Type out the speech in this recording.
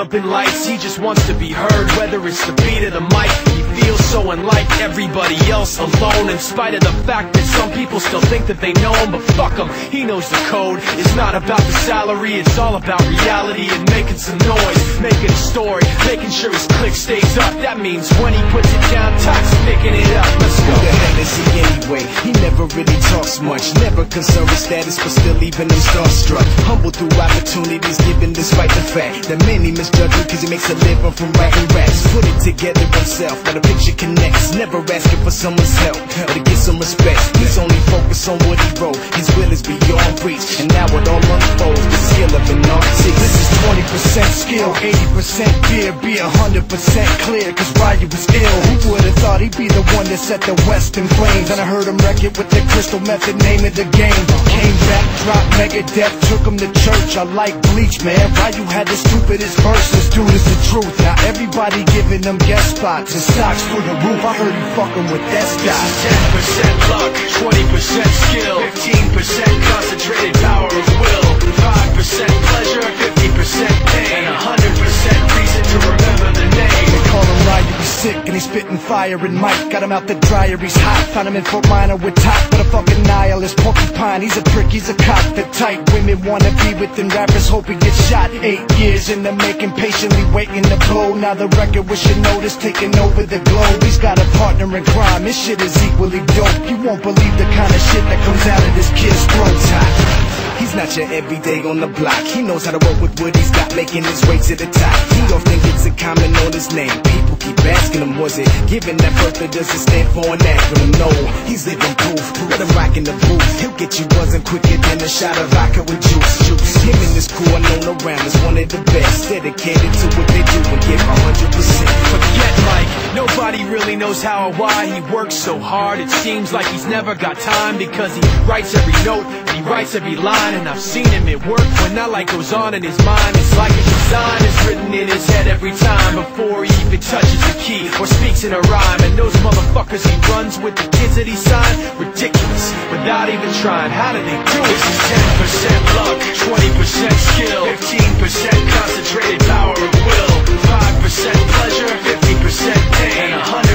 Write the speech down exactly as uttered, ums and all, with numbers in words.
jumping lights. He just wants to be heard, whether it's the beat of the mic. He feels so unlike everybody else, alone, in spite of the fact that some people still think that they know him. But fuck him, he knows the code. It's not about the salary, it's all about reality and making some noise, making a story, making sure his click stays up. That means when he puts it down, Tox picking it up. Let's go. Who the hell is he anyway? He never really talks much, never concerned with status, but still leaving him starstruck. Humble through opportunities, given despite the fact that many misjudge him cause he makes a living from writing raps. Put it together himself, but the picture connects, never asking for someone's help or to get some respect. He's only focused on what he wrote, his will is beyond reach, and now it all unfolds, the skill of an artist. This is twenty percent skill, eighty percent fear, be one hundred percent clear, cause Ryu was ill. Who would've thought he'd be the one that set the West in flames? And I heard him wreck it with the Crystal Method, name of the game. Came back, dropped Megadeth, took him to church. I like Bleach, man, Ryu had the stupidest verses. Dude, it's the truth. Now everybody giving them guest spots and stocks through the roof. I heard you fucking with that stock. ten percent luck, twenty percent skill, fifteen percent concentrated power of will, five percent pleasure, fifty percent pain, and one hundred percent reason to remember the name. They call him Ryu, he's sick and he's spitting fire and Mike got him out the dryer, he's hot. Found him in Fort Minor with top, but a fucking nihilist porcupine. He's a prick, he's a cop. The type women wanna be with him, rappers hope he gets shot. Eight years in the making, patiently waiting to blow. Now the record with your notice taking over the globe. He's got a partner in crime, his shit is equally dope. You won't believe the kind of shit that comes out of this kid's throat. He's not your everyday on the block. He knows how to work with what he's got, making his way to the top. He often gets a comment on his name. People keep asking him, was it given that birth or does it stand for an acronym? No, he's living proof. Let him rock in the booth. He'll get you buzzing quicker than a shot of vodka with juice. Juice. Him and his crew are known around as one of the best, dedicated to what they do and give one hundred percent. Forget Mike, nobody really knows how or why he works so hard. It seems like he's never got time because he writes every note and he writes every line. And I've seen him at work when that light goes on in his mind. It's like a design is written in his head every time before he even touches a key or speaks in a rhyme. And those motherfuckers he runs with, the kids that he signed, ridiculous, without even trying. How do they do it? This is ten percent luck, twenty percent skill, fifteen percent concentrated power of will, five percent pleasure, fifty percent pain, and one hundred